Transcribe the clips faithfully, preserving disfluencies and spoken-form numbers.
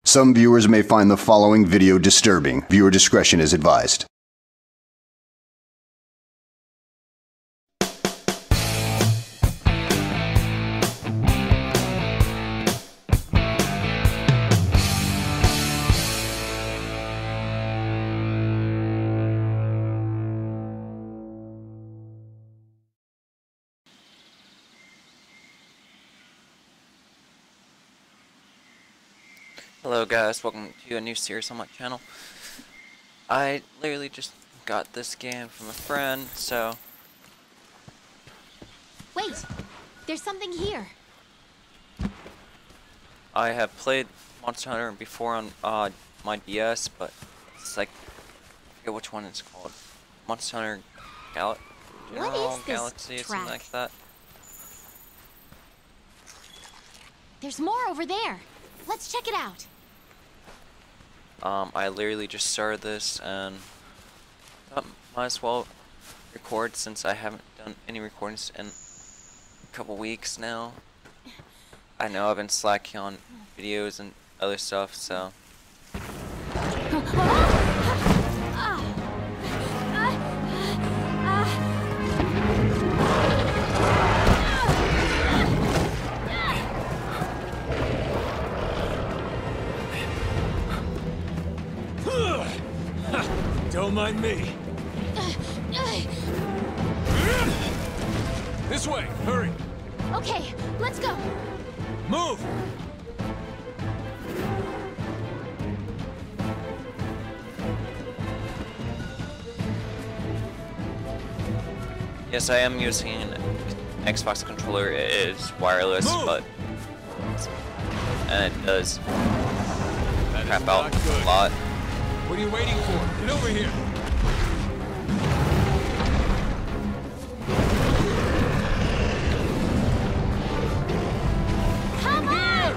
Some viewers may find the following video disturbing. Viewer discretion is advised. Hello guys, welcome to a new series on my channel. I literally just got this game from a friend, so... Wait! There's something here! I have played Monster Hunter before on uh, my D S, but it's like... I forget which one it's called. Monster Hunter Gal What General is this Galaxy or something track? like that. There's more over there! Let's check it out! Um, I literally just started this and thought might as well record since I haven't done any recordings in a couple weeks now. I know I've been slacking on videos and other stuff, so. Don't mind me. This way, hurry. Okay, let's go! Move. Yes, I am using an Xbox controller. It is wireless, Move. but and it does That is crap not out good. a lot. What are you waiting for? Get over here. Come on!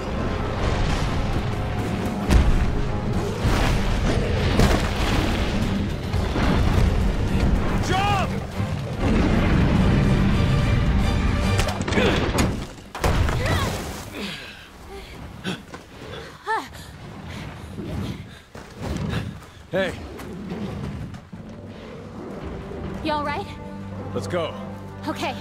Jump! Hey, You alright? let's go. Okay.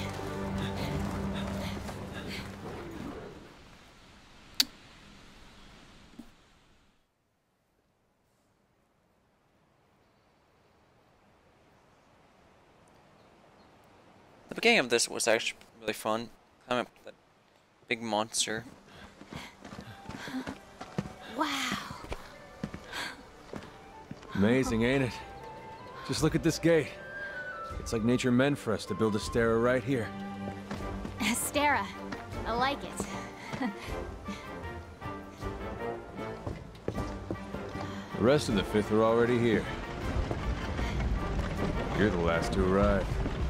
The beginning of this was actually really fun. Climbing up that big monster. Wow. Amazing, ain't it? Just look at this gate. It's like nature meant for us to build a stair right here. Astera. I like it. The rest of the Fifth are already here. You're the last to arrive.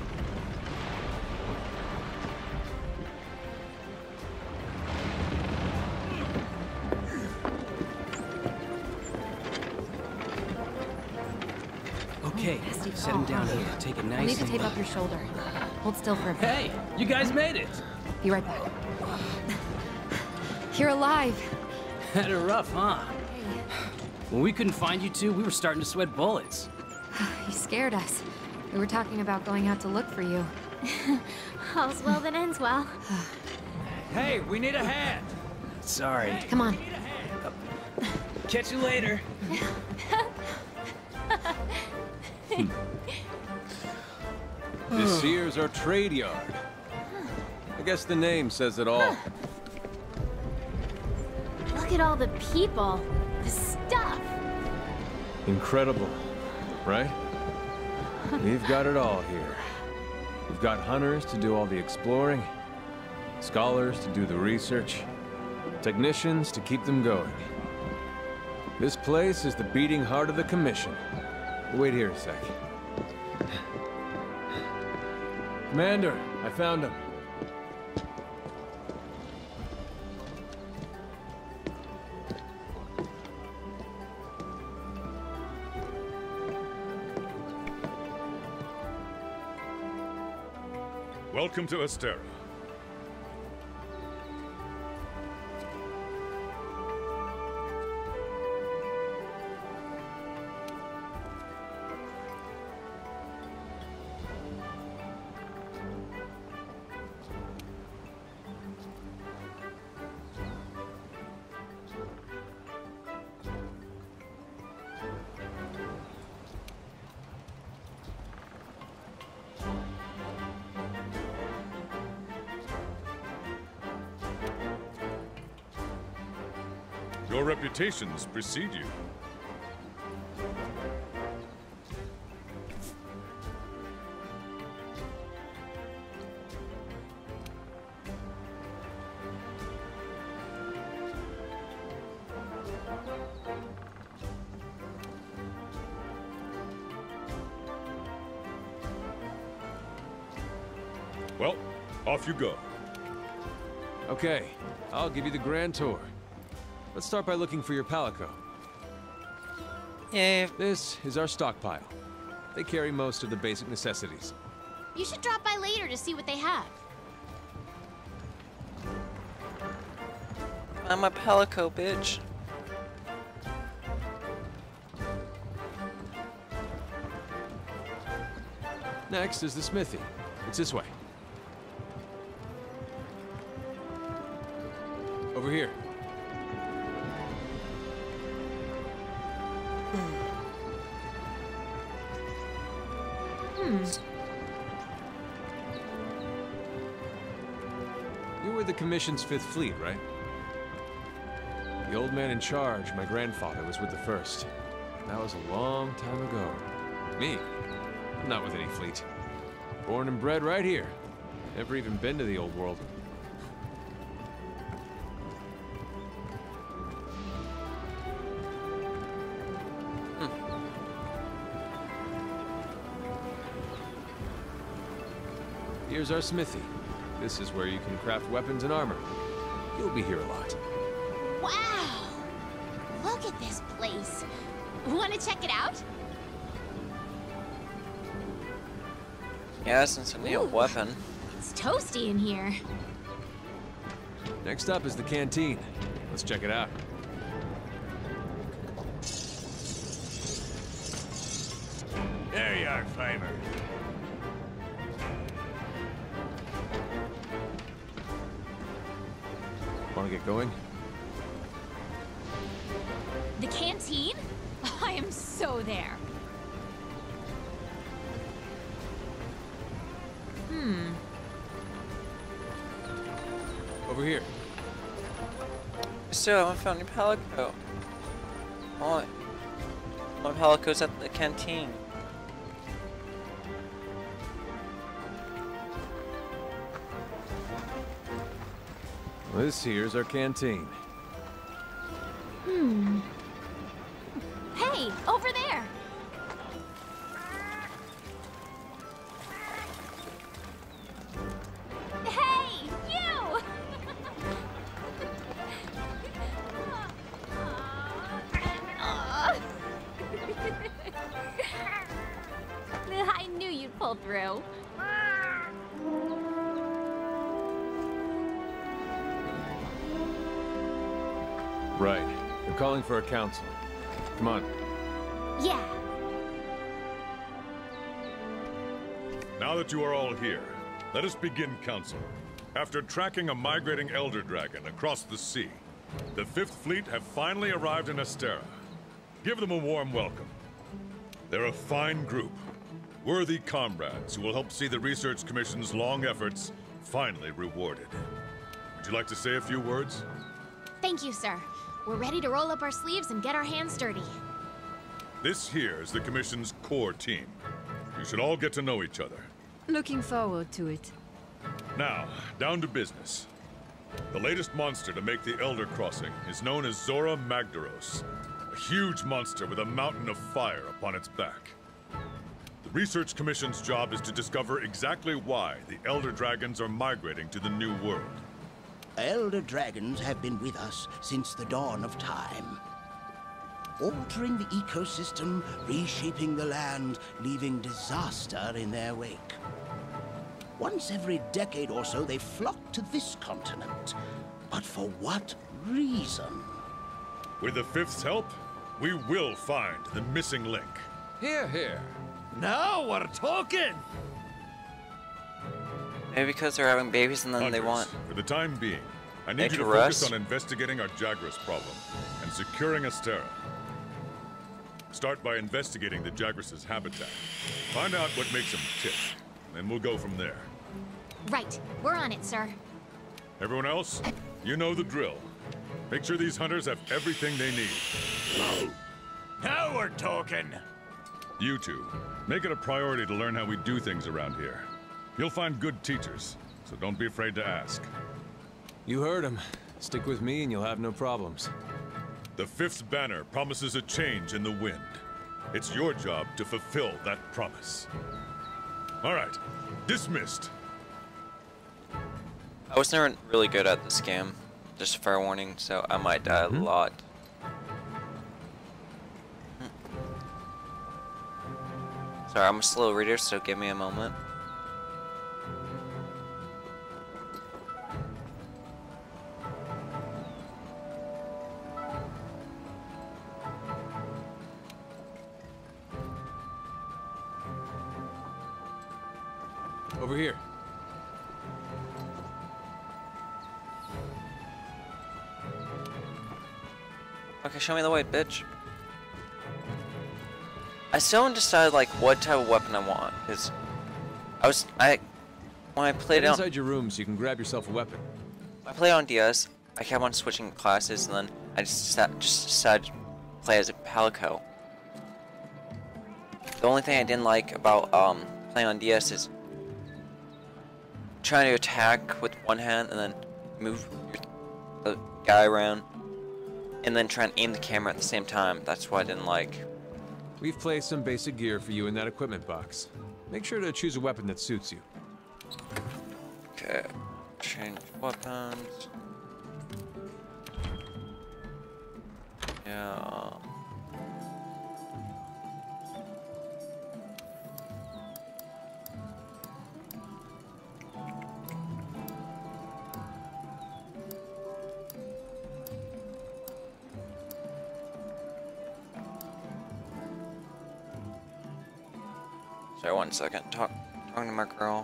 Okay, set him down here. Take it I'll nice need to and tape up your shoulder. Hold still for a bit. Hey, you guys made it. Be right back. You're alive. Had it rough, huh? When we couldn't find you two, we were starting to sweat bullets. You scared us. We were talking about going out to look for you. All's well that ends well. Hey, we need a hand. Sorry. Come on. Catch you later. This here's our trade yard. I guess the name says it all. Look at all the people. The stuff. Incredible, right? We've got it all here. We've got hunters to do all the exploring, scholars to do the research, technicians to keep them going. This place is the beating heart of the Commission. Wait here a sec. Commander, I found him. Welcome to Astera. Your reputations precede you. Well, off you go. Okay, I'll give you the grand tour. Let's start by looking for your Palico. Yay. This is our stockpile. They carry most of the basic necessities. You should drop by later to see what they have. I'm a Palico, bitch. Next is the smithy. It's this way. Over here. Hmm. You were the Commission's Fifth Fleet, right? The old man in charge, my grandfather, was with the First. That was a long time ago. Me? Not with any fleet. Born and bred right here. Never even been to the old world. Here's our smithy. This is where you can craft weapons and armor. You'll be here a lot. Wow! Look at this place. Want to check it out? Yeah, since I need a Ooh. weapon. It's toasty in here. Next up is the canteen. Let's check it out. There you are, Fiber. Want to get going? The canteen? I am so there. Hmm. Over here. Still haven't found any Palico. Oh, my Palico's at the canteen. This here's our canteen. Hmm. Hey, over there! Hey, you! I knew you'd pull through. Right. They're calling for a council. Come on. Yeah. Now that you are all here, let us begin council. After tracking a migrating Elder Dragon across the sea, the Fifth Fleet have finally arrived in Astera. Give them a warm welcome. They're a fine group, worthy comrades who will help see the Research Commission's long efforts finally rewarded. Would you like to say a few words? Thank you, sir. We're ready to roll up our sleeves and get our hands dirty. This here is the Commission's core team. You should all get to know each other. Looking forward to it. Now, down to business. The latest monster to make the Elder Crossing is known as Zora Magdaros, a huge monster with a mountain of fire upon its back. The Research Commission's job is to discover exactly why the Elder Dragons are migrating to the New World. Elder Dragons have been with us since the dawn of time. Altering the ecosystem, reshaping the land, leaving disaster in their wake. Once every decade or so, they flock to this continent. But for what reason? With the Fifth's help, we will find the missing link. Here, here. Now we're talking! Maybe because they're having babies and then Hunters, they want. for the time being, I need Make you to it rest. focus on investigating our Jagras problem and securing Astera. Start by investigating the Jagras' habitat. Find out what makes them tick, and we'll go from there. Right. We're on it, sir. Everyone else, you know the drill. Make sure these hunters have everything they need. Now we're talking. You two, make it a priority to learn how we do things around here. You'll find good teachers, so don't be afraid to ask. You heard him. Stick with me and you'll have no problems. The Fifth Banner promises a change in the wind. It's your job to fulfill that promise. All right, dismissed. I was never really good at this game. Just a fair warning, so I might die Mm-hmm. a lot. Sorry, I'm a slow reader, so give me a moment. Over here. Okay, show me the way, bitch. I still haven't decided like what type of weapon I want, because I was I when I played Get on inside your room so you can grab yourself a weapon. I played on D S. I kept on switching classes, and then I just deci- just decided to play as a Palico. The only thing I didn't like about um playing on D S is trying to attack with one hand and then move the guy around, and then try and aim the camera at the same time. That's what I didn't like. We've placed some basic gear for you in that equipment box. Make sure to choose a weapon that suits you. Okay, change weapons. Yeah. Sorry, one second. Talk, talking to my girl.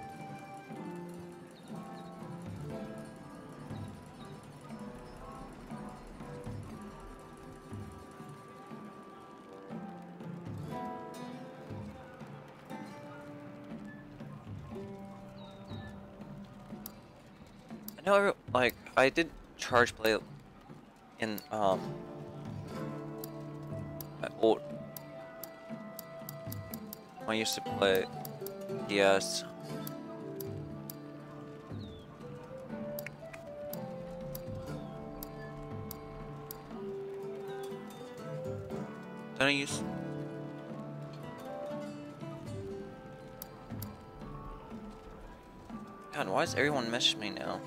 I know, every- like, I did charge play in, um, my old, I used to play D S. Don't I use... God, why does everyone message me now?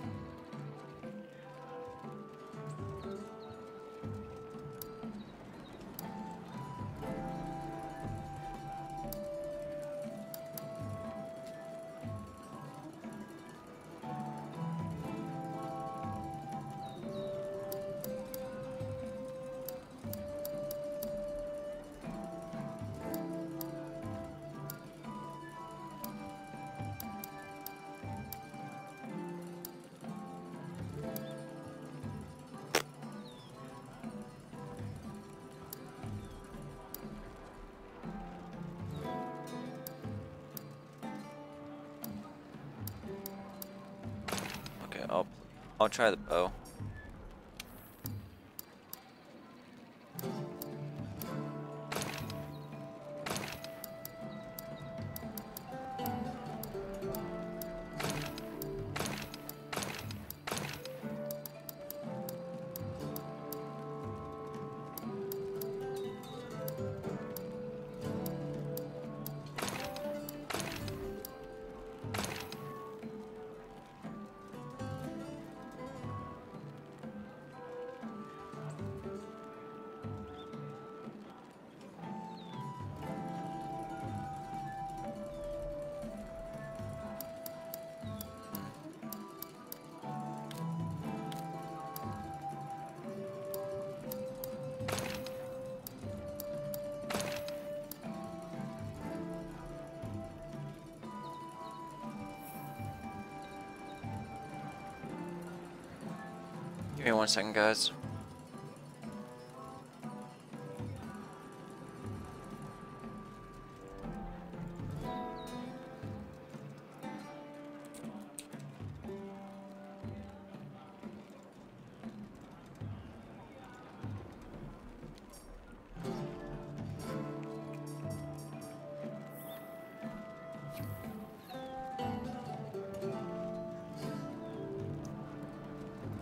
Okay, I'll I'll try the bow. Give me one second, guys.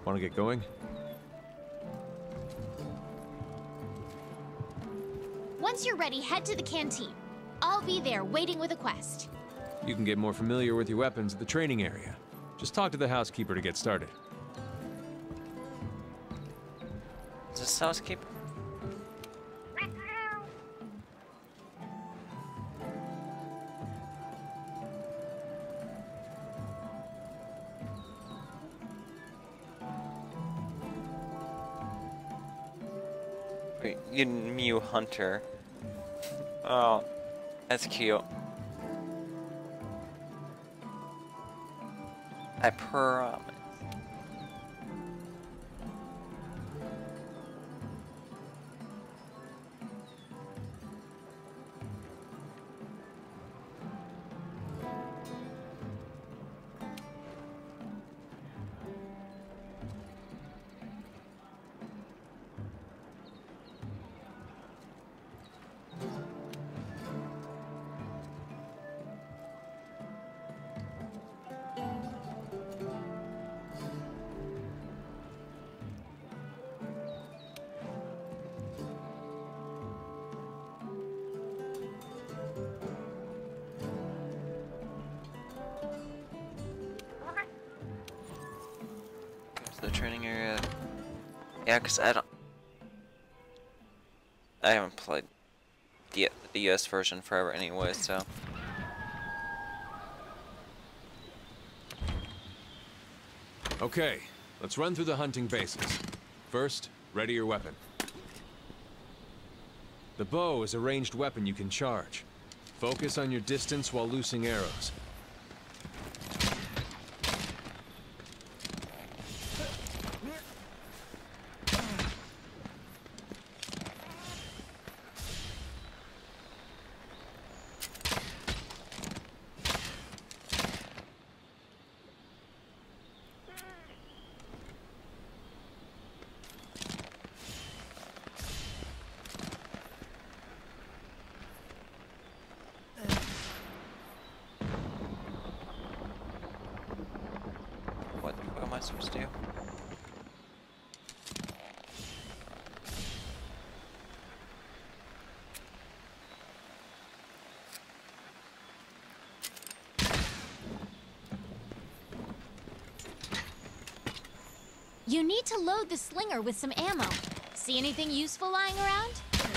Want to get going? Once you're ready, head to the canteen. I'll be there, waiting with a quest. You can get more familiar with your weapons at the training area. Just talk to the housekeeper to get started. Is this housekeeper? Wait, you Mew Hunter. Oh, that's cute. I promise. The training area. Yeah, cause I don't. I haven't played the the U S version forever anyway, so. Okay, let's run through the hunting bases. First, ready your weapon. The bow is a ranged weapon you can charge. Focus on your distance while loosing arrows. What, what am I supposed to do? You need to load the slinger with some ammo. See anything useful lying around?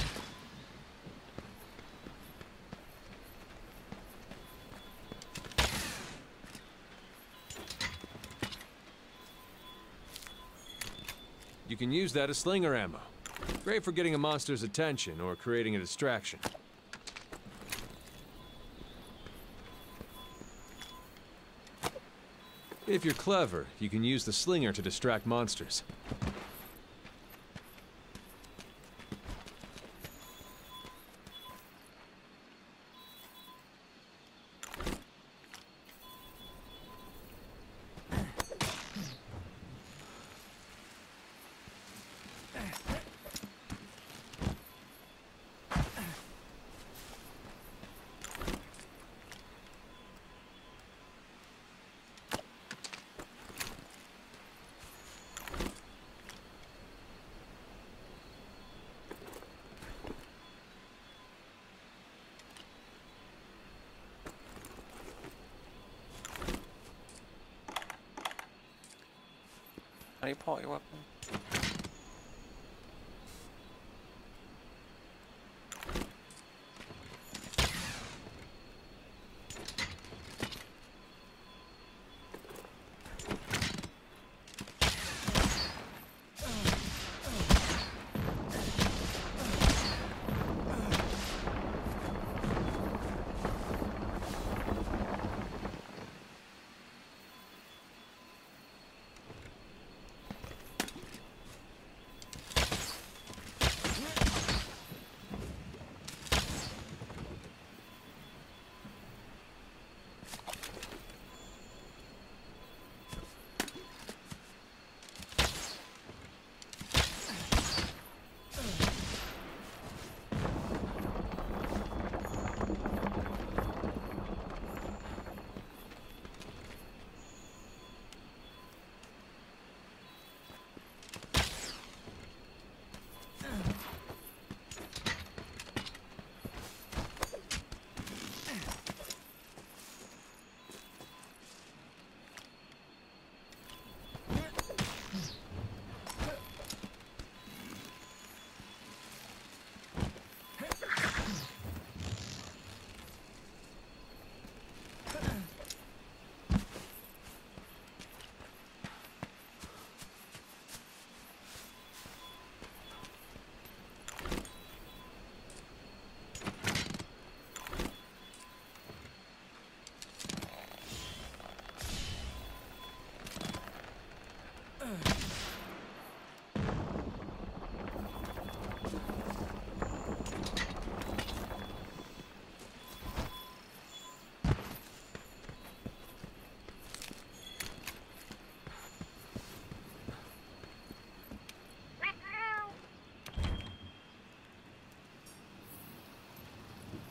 You can use that as slinger ammo. Great for getting a monster's attention or creating a distraction. If you're clever, you can use the slinger to distract monsters. How do you pull out your weapon?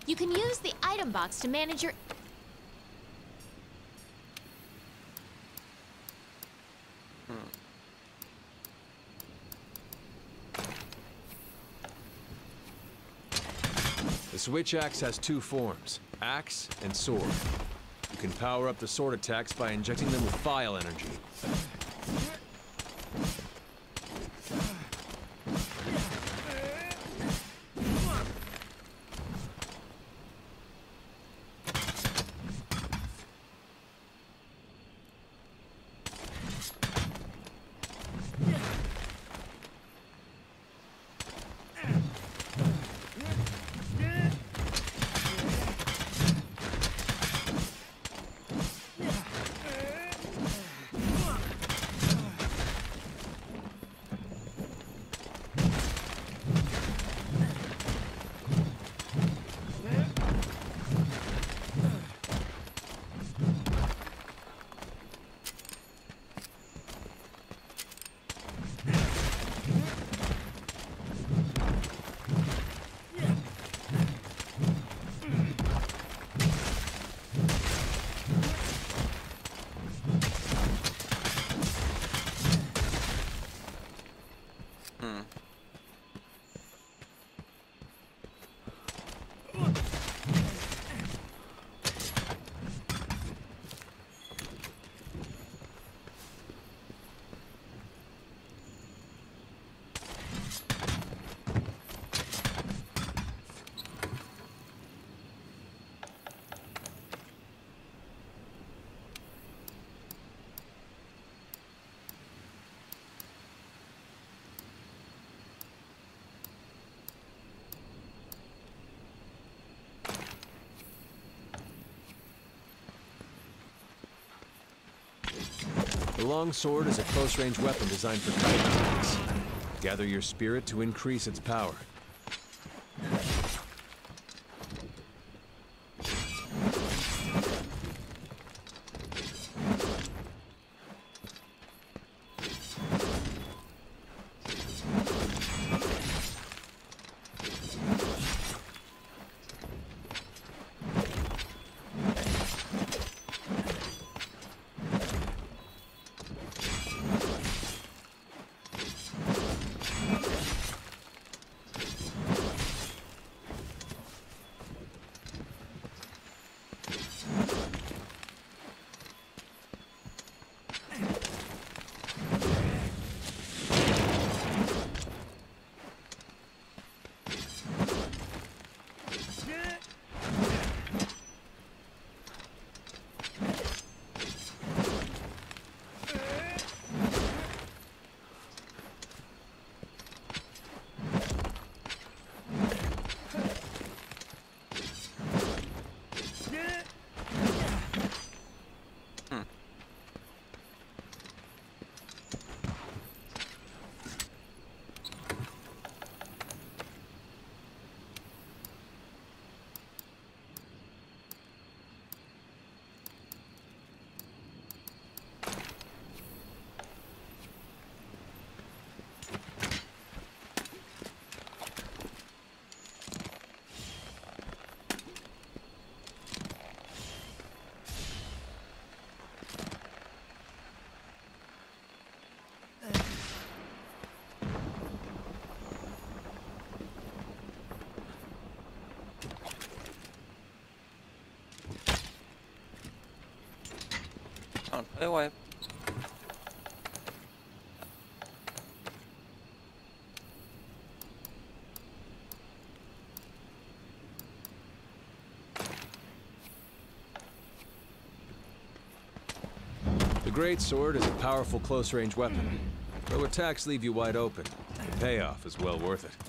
You can use the item box to manage your... The Switch Axe has two forms, axe and sword. You can power up the sword attacks by injecting them with file energy. The long sword is a close-range weapon designed for cutting attacks. Gather your spirit to increase its power. On, play away. The Great Sword is a powerful close-range weapon. Though attacks leave you wide open, the payoff is well worth it.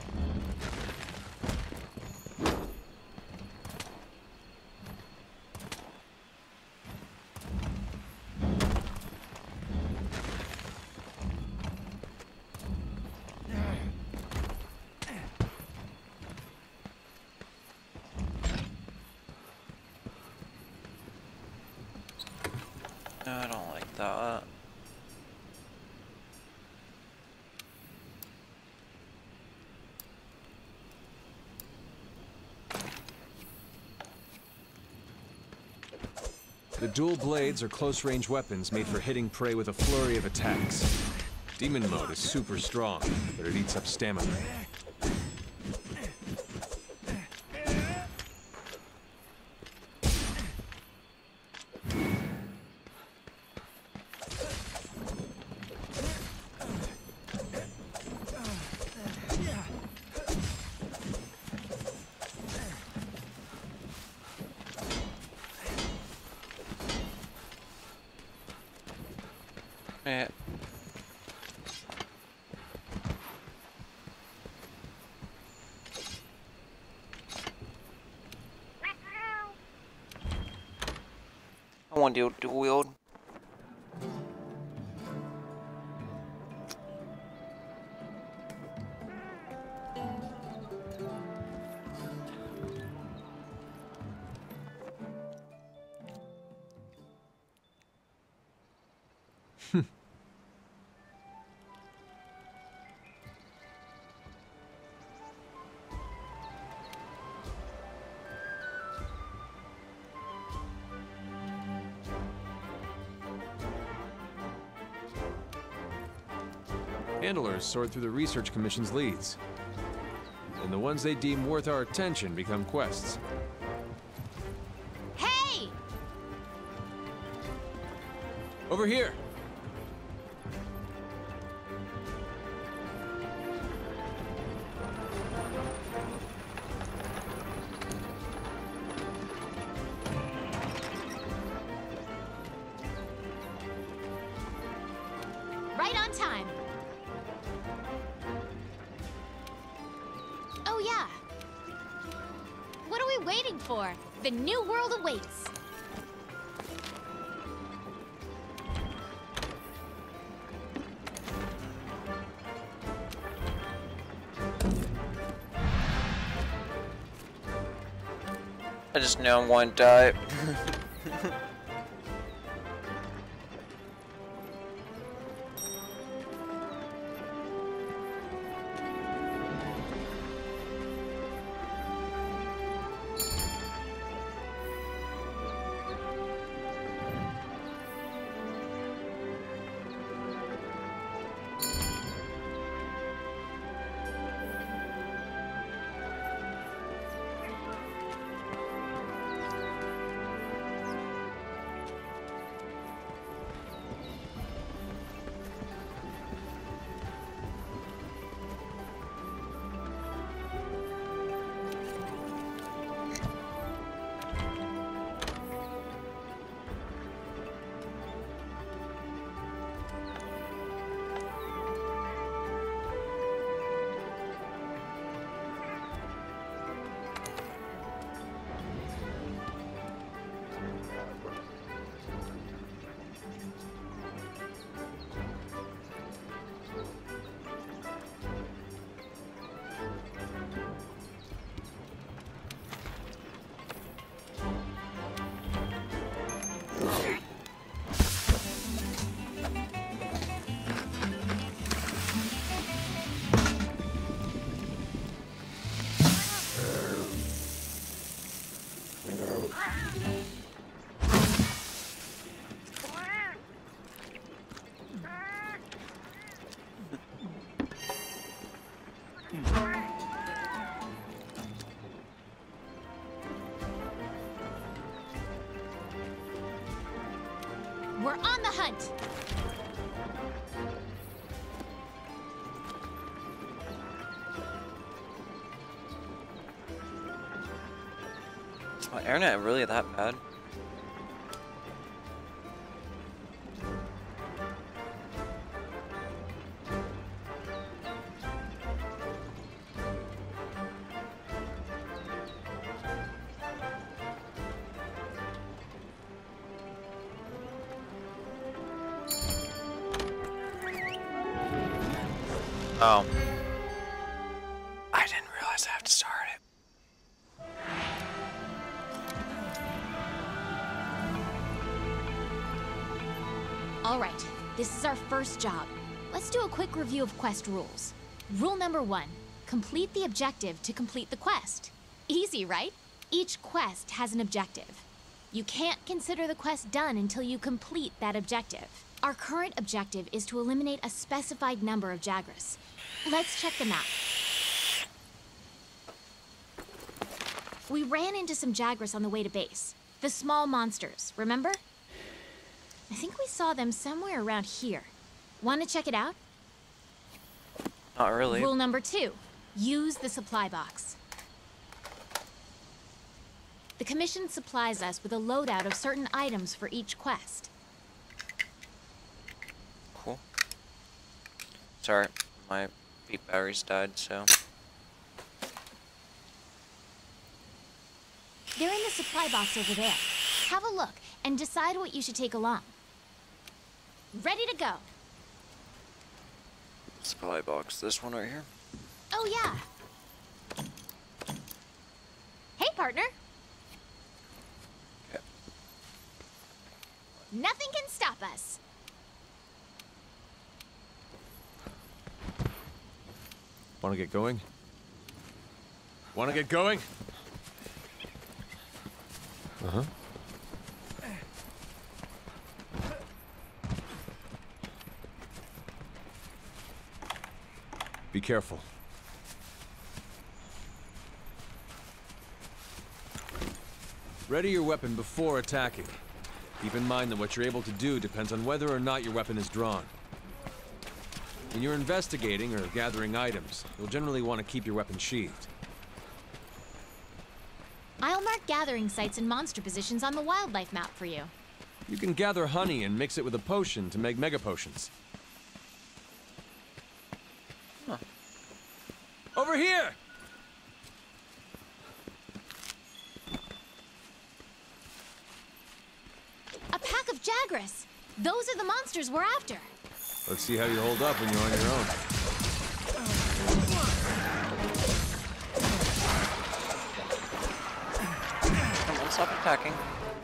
No, I don't like that. The dual blades are close-range weapons made for hitting prey with a flurry of attacks. Demon mode is super strong, but it eats up stamina. Yeah. I want to do dual wield. Handlers sort through the Research Commission's leads. And the ones they deem worth our attention become quests. Hey! Over here! Right on time. Oh yeah. What are we waiting for? The new world awaits. I just know I'm going to die. We're on the hunt. Oh, internet really that bad? Oh. I didn't realize I have to start it. All right, this is our first job. Let's do a quick review of quest rules. Rule number one, complete the objective to complete the quest. Easy, right? Each quest has an objective. You can't consider the quest done until you complete that objective. Our current objective is to eliminate a specified number of Jagras. Let's check the map. We ran into some Jagras on the way to base. The small monsters, remember? I think we saw them somewhere around here. Want to check it out? Not really. Rule number two, use the supply box. The Commission supplies us with a loadout of certain items for each quest. Cool. Sorry, my beep batteries died, so... They're in the supply box over there. Have a look and decide what you should take along. Ready to go. Supply box, this one right here? Oh, yeah. Hey, partner. Okay. Nothing can stop us. Want to get going? Want to get going? Uh-huh. Be careful. Ready your weapon before attacking. Keep in mind that what you're able to do depends on whether or not your weapon is drawn. When you're investigating or gathering items, you'll generally want to keep your weapon sheathed. I'll mark gathering sites and monster positions on the wildlife map for you. You can gather honey and mix it with a potion to make mega potions. Huh. Over here! A pack of Jagras. Those are the monsters we're after. Let's see how you hold up when you're on your own. Come on, stop attacking.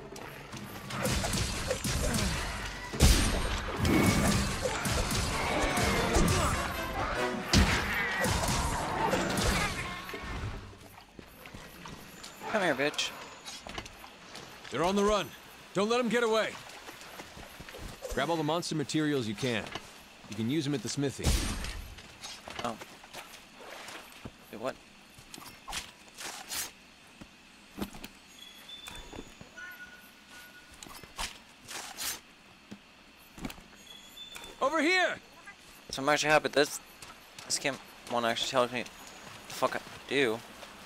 Come here, bitch. They're on the run. Don't let them get away. Grab all the monster materials you can. You can use them at the smithy. Oh. Wait, what? Over here! So I'm actually happy this this game one actually tells me what the fuck I do.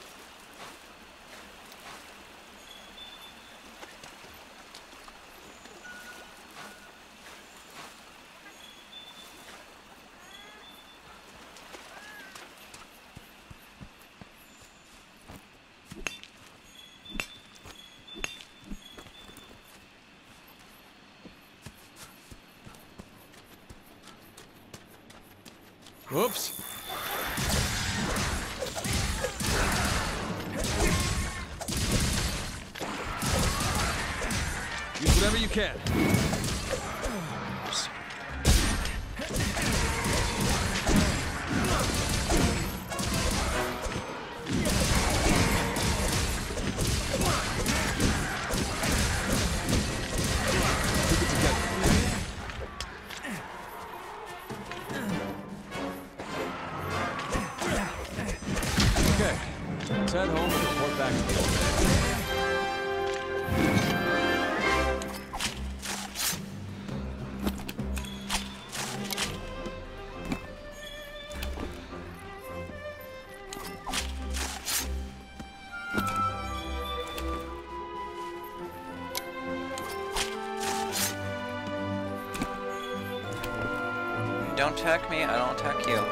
Whoops. Use whatever you can. Keep it together. Okay, let's head home and report back to the old man. You don't attack me, I don't attack you.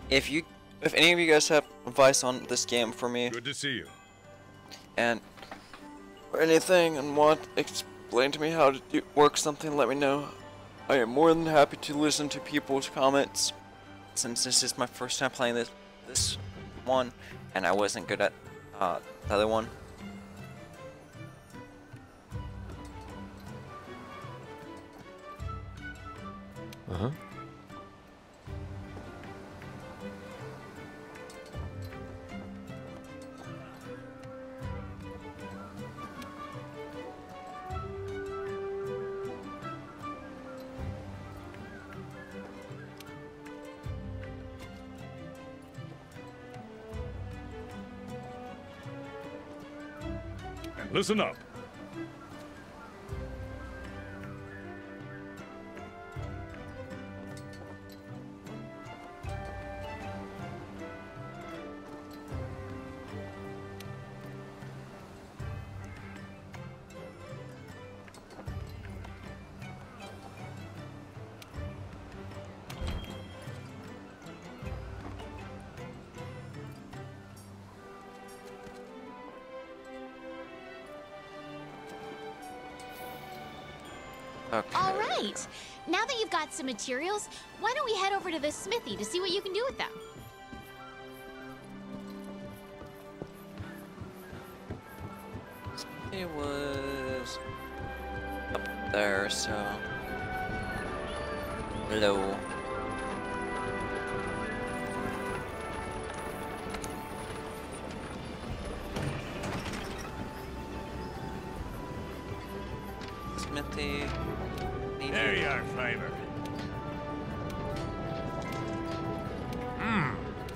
if you, if any of you guys have advice on this game for me, Good to see you. and or anything, and want to explain to me how to do, work something, let me know. I am more than happy to listen to people's comments, since this is my first time playing this this one, and I wasn't good at uh, the other one. Uh-huh. And listen up. Okay. All right. Now that you've got some materials, why don't we head over to the smithy to see what you can do with them? It was up there, so low. Smithy. There you are, Flavor. Hmm.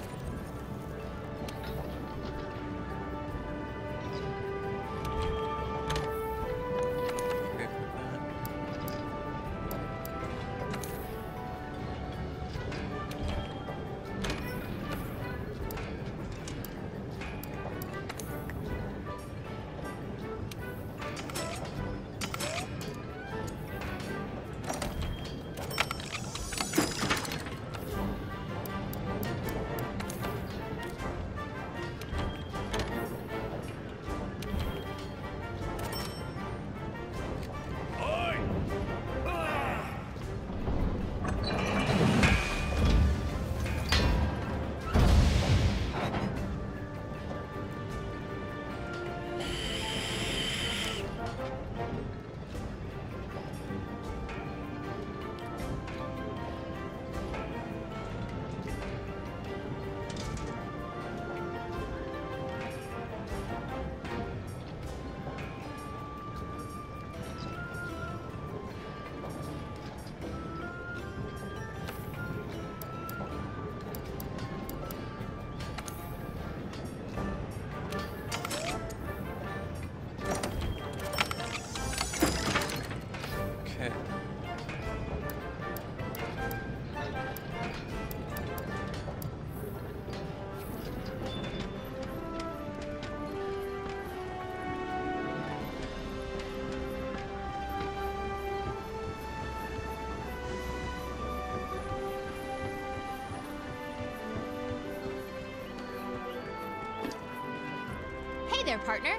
Hey there, partner.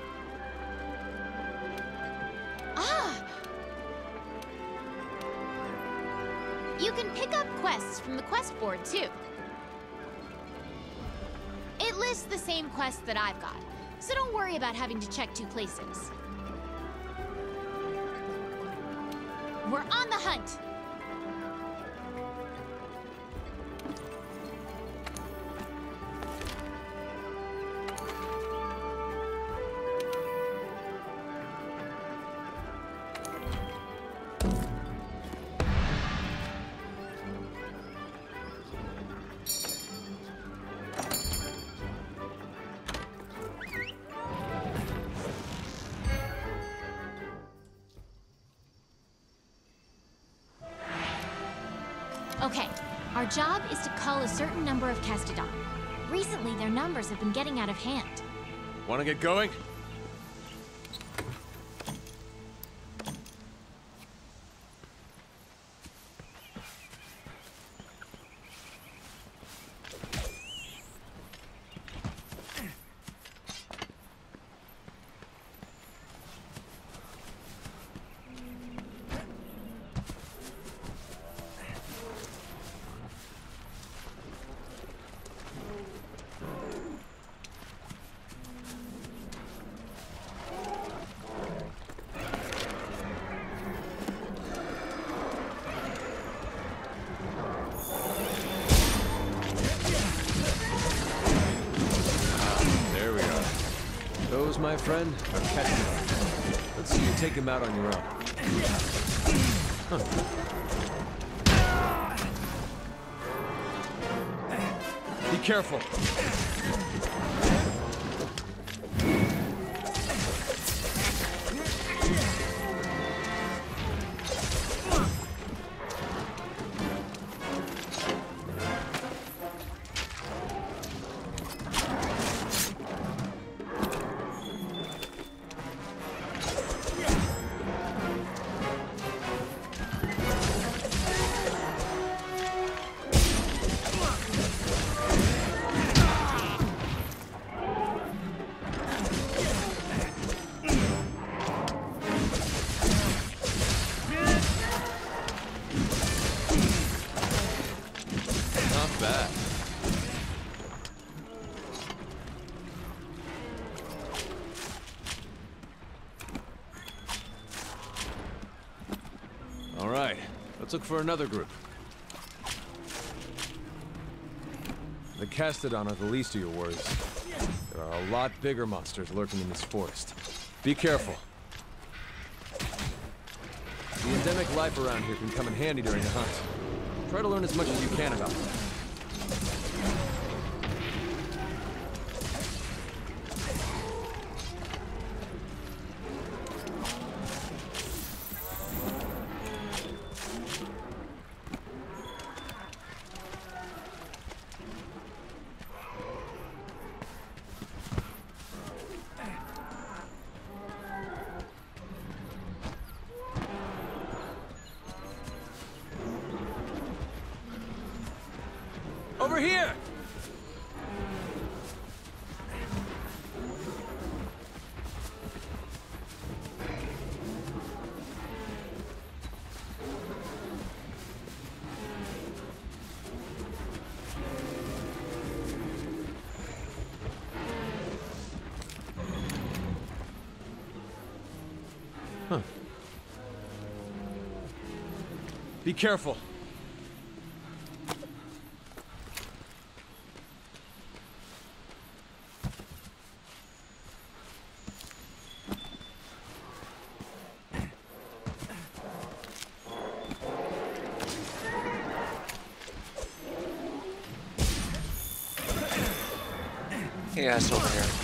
Ah! You can pick up quests from the quest board, too. It lists the same quests that I've got, so don't worry about having to check two places. We're on the hunt! Okay, our job is to cull a certain number of Kestodon. Recently, their numbers have been getting out of hand. Want to get going? Those, my friend, are Ketchum. Let's see you take him out on your own. Huh. Be careful. Let's look for another group. The Castodon are the least of your worries. There are a lot bigger monsters lurking in this forest. Be careful. The endemic life around here can come in handy during a hunt. Try to learn as much as you can about them. Over here! Huh. Be careful. Yeah, it's over here.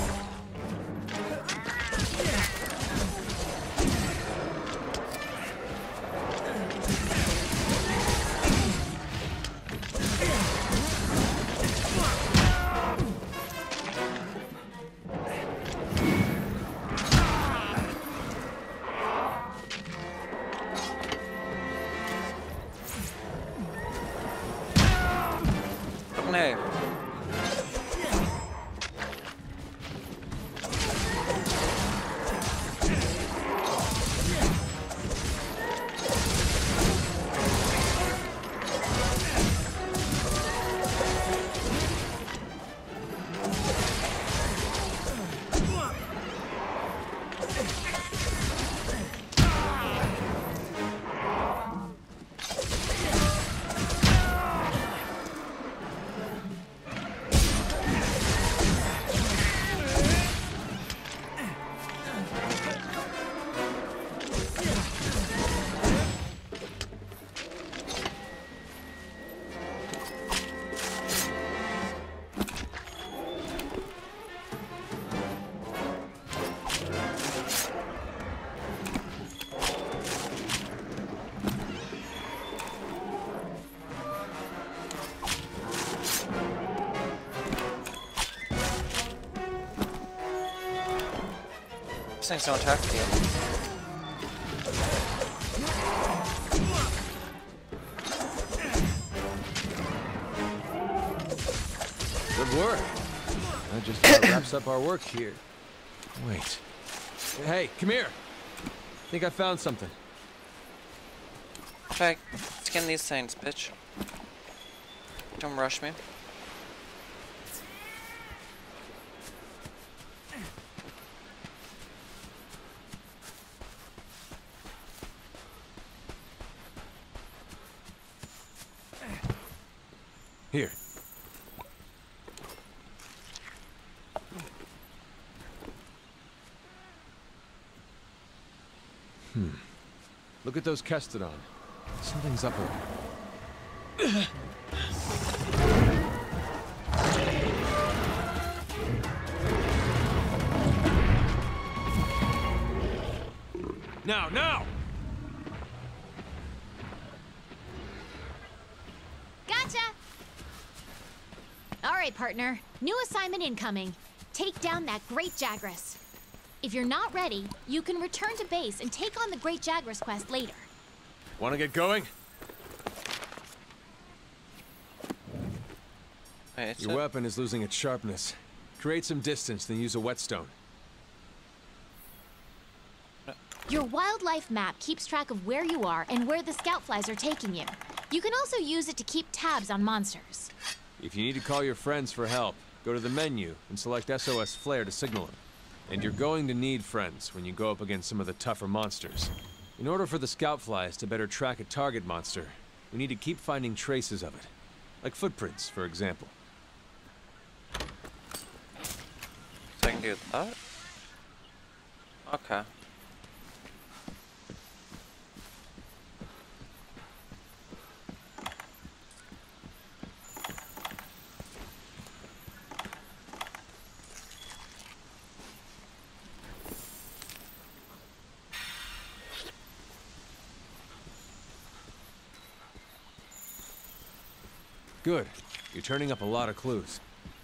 Hey. These things don't attack you. Good work. That just about wraps up our work here. Wait. Hey, come here. I think I found something. Try skin these things, bitch. Don't rush me. Here. Hmm. Look at those Kestodon. Something's up with them. Now, now! Gotcha! All right, partner. New assignment incoming. Take down that Great Jagras. If you're not ready, you can return to base and take on the Great Jagras quest later. Want to get going? Wait, it's Your a- weapon is losing its sharpness. Create some distance, then use a whetstone. Your wildlife map keeps track of where you are and where the scout flies are taking you. You can also use it to keep tabs on monsters. If you need to call your friends for help, go to the menu and select S O S Flare to signal them. And you're going to need friends when you go up against some of the tougher monsters. In order for the scout flies to better track a target monster, we need to keep finding traces of it. Like footprints, for example. So I can do that? Okay. Good. You're turning up a lot of clues.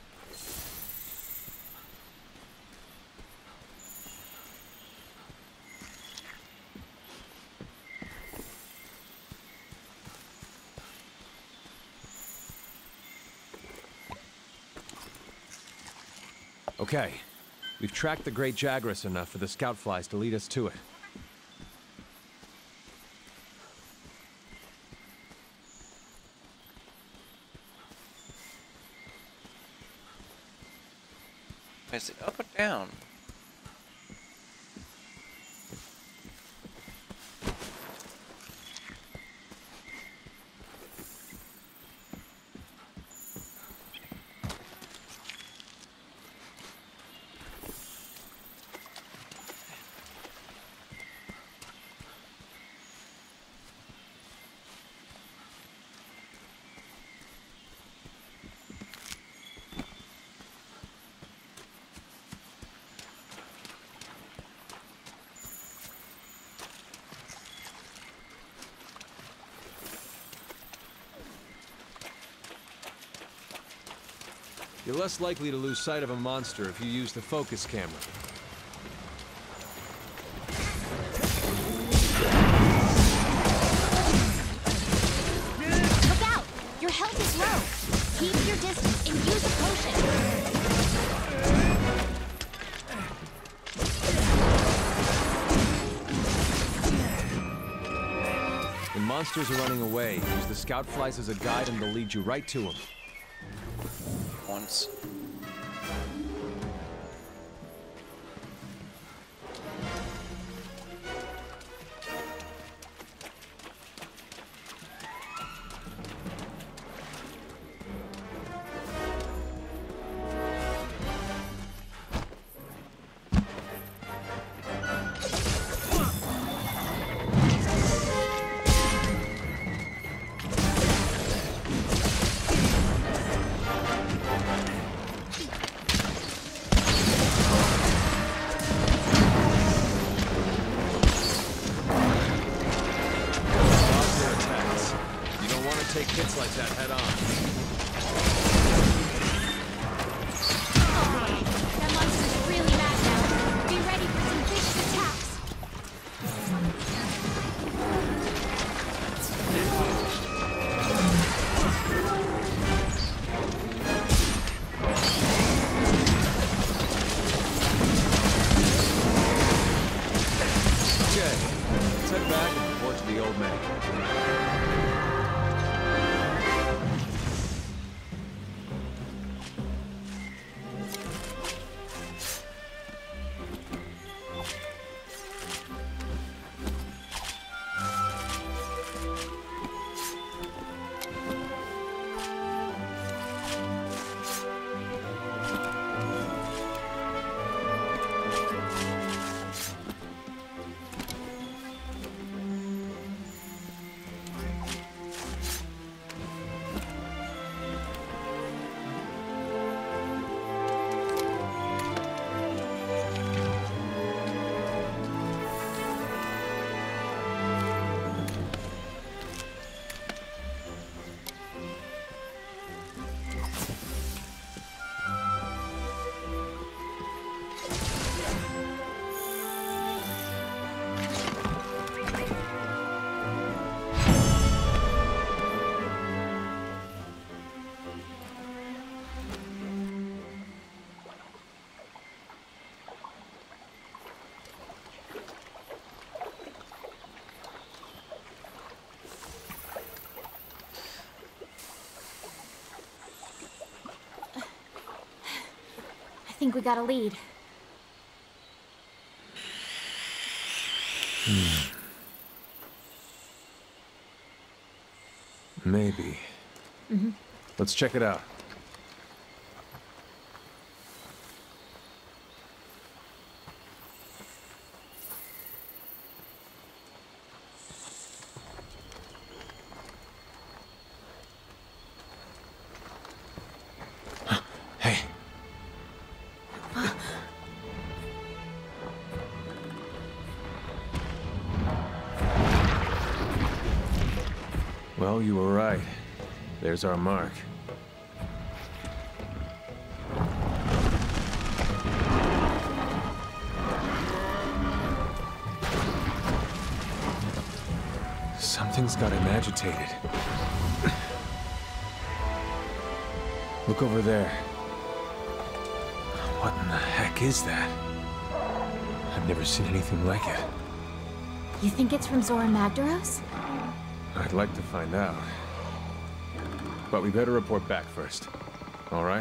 Okay. We've tracked the Great Jagras enough for the scout flies to lead us to it. Is it up or down? You're less likely to lose sight of a monster if you use the focus camera. Look out! Your health is low. Keep your distance and use a potion. When monsters are running away, use the scout flies as a guide and they'll lead you right to them. Once. think we got a lead. Hmm. Maybe. Mm-hmm. Let's check it out. Hey. Well, you were right. There's our mark. Something's got him agitated. Look over there. What in the heck is that? I've never seen anything like it. You think it's from Zora Magdaros? I'd like to find out. But we better report back first. All right?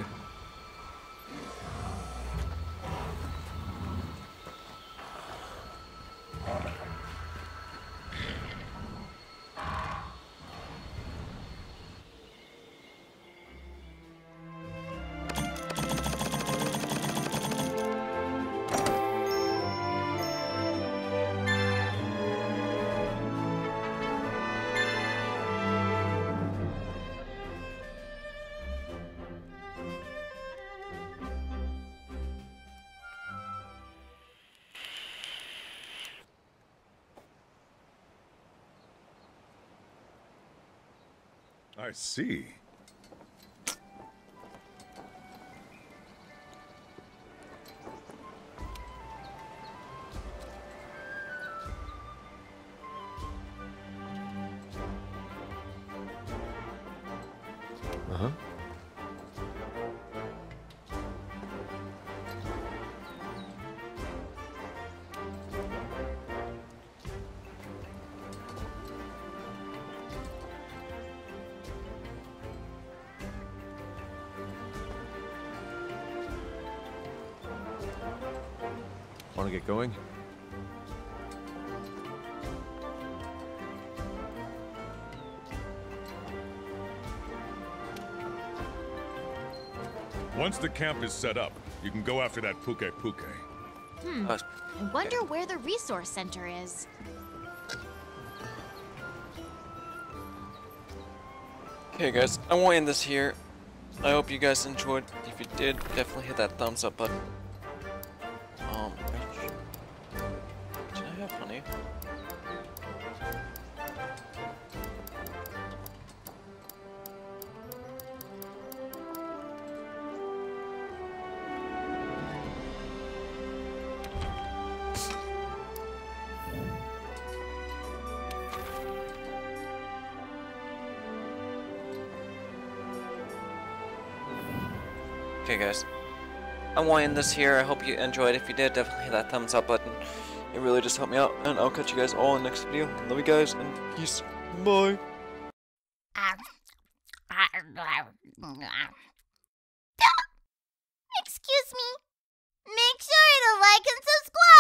I see. Uh-huh. Want to get going? Once the camp is set up, you can go after that Puke Puke. Hmm. Uh, I wonder where the resource center is. Okay guys, I want to end this here. I hope you guys enjoyed. If you did, definitely hit that thumbs up button. Um, did I have honey? Okay guys, I want to end this here. I hope you enjoyed. If you did, definitely hit that thumbs up button. It really just helped me out. And I'll catch you guys all in the next video. Love you guys and peace. Bye. Excuse me. Make sure to like and subscribe.